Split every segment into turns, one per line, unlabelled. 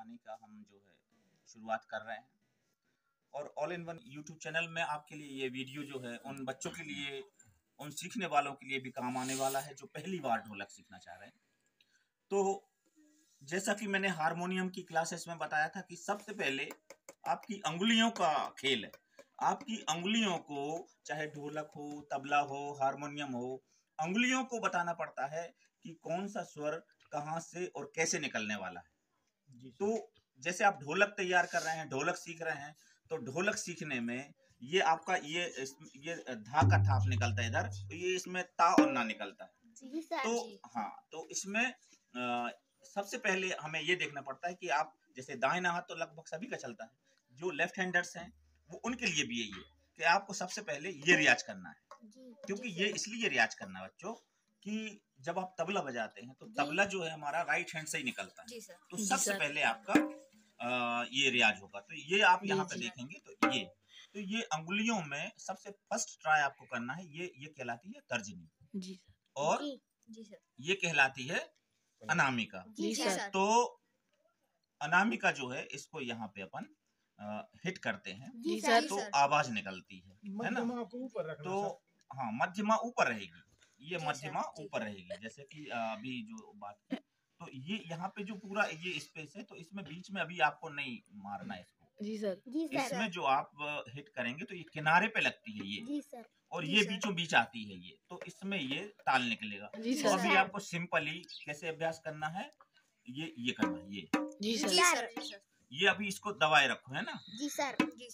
सिखाने का हम जो है शुरुआत कर रहे हैं। और all in one YouTube channel में आपके लिए ये वीडियो जो है उन बच्चों के लिए, उन सीखने वालों के लिए भी काम आने वाला है जो पहली बार ढोलक सीखना चाह रहे हैं। तो जैसा कि मैंने हारमोनियम की क्लासेस में बताया था कि सबसे पहले आपकी अंगुलियों का खेल है। आपकी अंगुलियों को, चाहे ढोलक हो, तबला हो, हारमोनियम हो, अंगुलियों को बताना पड़ता है कि कौन सा स्वर कहाँ से और कैसे निकलने वाला है। तो जैसे आप ढोलक तैयार कर रहे हैं, ढोलक सीख रहे हैं, तो ढोलक सीखने में ये आपका ये धा का थाप निकलता है इधर, तो ये इसमें ता और ना निकलता है। तो हाँ, तो इसमें सबसे पहले हमें ये देखना पड़ता है कि आप जैसे दाहिना हाथ तो लगभग सभी का चलता है, जो लेफ्ट हैंडर्स हैं वो उनके लिए भी यही है कि आपको सबसे पहले ये रियाज करना है। क्योंकि ये इसलिए रियाज करना है बच्चों कि जब आप तबला बजाते हैं तो तबला जो है हमारा राइट हैंड से ही निकलता है। तो सबसे पहले आपका ये रियाज होगा। तो ये आप यहाँ पे देखेंगे तो ये अंगुलियों में सबसे फर्स्ट ट्राई आपको करना है। ये कहलाती है तर्जनी और ये कहलाती है अनामिका। तो अनामिका जो है इसको यहाँ पे अपन हिट करते हैं तो आवाज निकलती है ना। तो हाँ, मध्यमा ऊपर रहेगी, ये मध्यमा ऊपर रहेगी। जैसे कि अभी जो बात की, तो ये यहाँ पे जो पूरा ये स्पेस है, तो इसमें बीच में अभी आपको नहीं मारना है इसको। इसमें जो आप हिट करेंगे तो ये किनारे पे लगती है ये, और ये बीचों बीच आती है ये, तो इसमें ये ताल निकलेगा। तो अभी आपको सिंपली कैसे अभ्यास करना है, ये करना है। ये अभी इसको दबाए रखो, है ना। जी सर।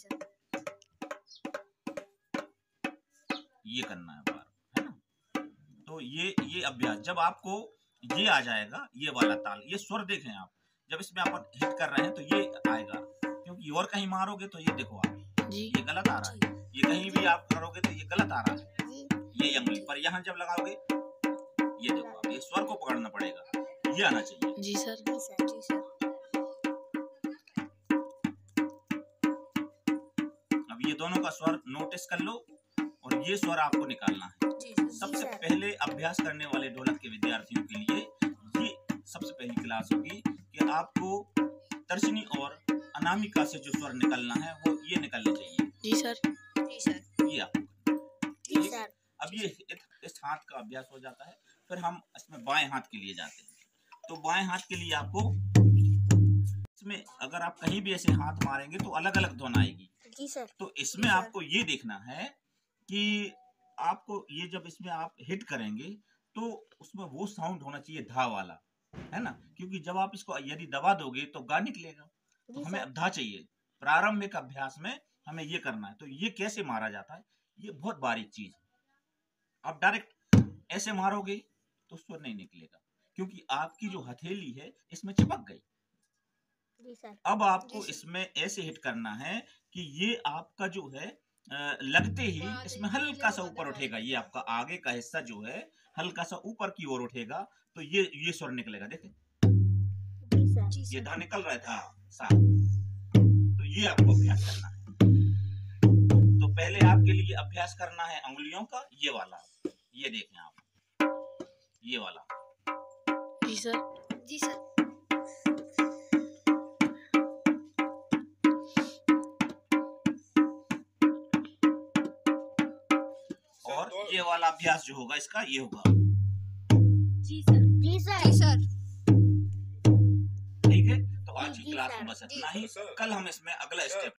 ये करना है बार, है ना। तो ये अभ्यास जब आपको ये आ जाएगा, ये वाला ताल, ये स्वर देखें आप, जब इसमें आप हिट कर रहे हैं तो ये आएगा। क्योंकि और कहीं मारोगे तो ये देखो आप, ये गलत आ रहा है। ये कहीं भी आप करोगे तो ये गलत आ रहा है, ये अंगुली पर। यहाँ जब लगाओगे ये देखो आप, ये स्वर को पकड़ना पड़ेगा, ये आना चाहिए। जी सर। अब ये दोनों का स्वर नोटिस कर लो और ये स्वर आपको निकालना है। सबसे पहले अभ्यास करने वाले ढोलक के विद्यार्थियों के लिए ये सबसे पहली क्लास होगी कि आपको तर्जनी और अनामिका से जो स्वर निकलना है वो ये निकलने चाहिए। जी सर। ये आपको, जी सर। अब ये इस हाथ का अभ्यास हो जाता है, फिर हम इसमें बाएं हाथ के लिए जाते हैं। तो बाएं हाथ के लिए आपको इसमें अगर आप कहीं भी ऐसे हाथ मारेंगे तो अलग अलग धुन आएगी। जी सर। तो इसमें आपको ये देखना है कि आपको ये जब इसमें आप हिट करेंगे तो उसमें वो साउंड होना चाहिए धा वाला, है ना। क्योंकि जब आप इसको यदि दबा दोगे तो गा निकलेगा, तो हमें धा चाहिए। प्रारंभिक अभ्यास में हमें ये करना है। तो ये कैसे मारा जाता है, ये बहुत बारीक चीज है। आप डायरेक्ट ऐसे मारोगे तो स्वर नहीं निकलेगा, क्योंकि आपकी जो हथेली है इसमें चिपक गई। अब आपको इसमें ऐसे हिट करना है कि ये आपका जो है लगते ही इसमें हल्का सा ऊपर उठेगा। ये आपका आगे का हिस्सा जो है हल्का सा ऊपर की ओर उठेगा, तो ये स्वर निकलेगा। देखें, ये धा निकल रहा था साफ। तो ये आपको अभ्यास करना है। तो पहले आपके लिए अभ्यास करना है अंगुलियों का, ये वाला। ये देखें आप, ये वाला। जी सर। जी सर। और ये वाला अभ्यास जो होगा इसका ये होगा। जी सर। जी सर। जी सर। ठीक है, तो आज की क्लास में बस इतना ही। कल हम इसमें अगला स्टेप